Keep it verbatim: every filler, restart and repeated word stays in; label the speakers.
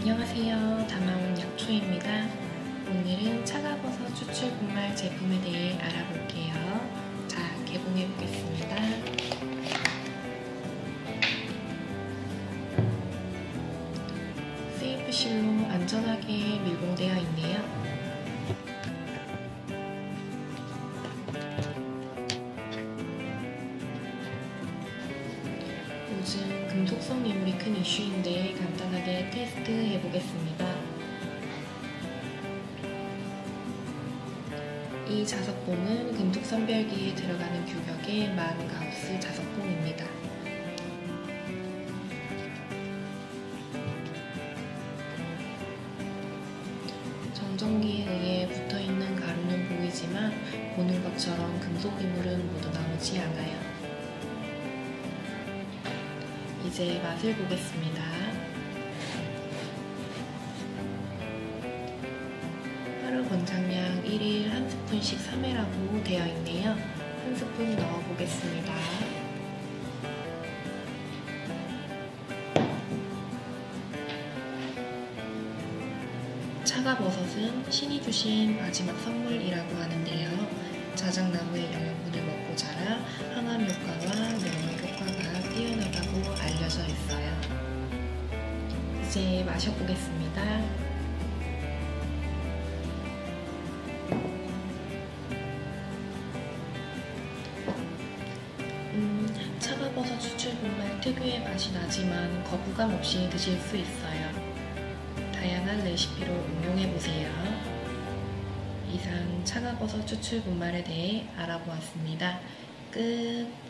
Speaker 1: 안녕하세요. 다나온 약초입니다. 오늘은 차가버섯 추출 분말 제품에 대해 알아볼게요. 자, 개봉해 보겠습니다. 세이프실로 안전하게 밀봉되어 있네요. 요즘 금속성 이물이 큰 이슈인데 간단하게 테스트 해보겠습니다. 이 자석봉은 금속 선별기에 들어가는 규격의 만 가우스 자석봉입니다. 정전기에 의해 붙어있는 가루는 보이지만 보는 것처럼 금속 이물은 모두 나오지 않아요. 이제 맛을 보겠습니다. 하루 권장량 일 일 한 스푼씩 삼 회라고 되어 있네요. 한 스푼 넣어 보겠습니다. 차가버섯은 신이 주신 마지막 선물이라고 하는데요. 자작나무의 영양분을 먹고 자라 항암 효과와 면역 효과가 뛰어나다고 알려져 있어요. 이제 마셔보겠습니다. 음, 차가버섯 추출 분말 특유의 맛이 나지만 거부감 없이 드실 수 있어요. 다양한 레시피로 응용해보세요. 이상 차가버섯 추출 분말에 대해 알아보았습니다. 끝.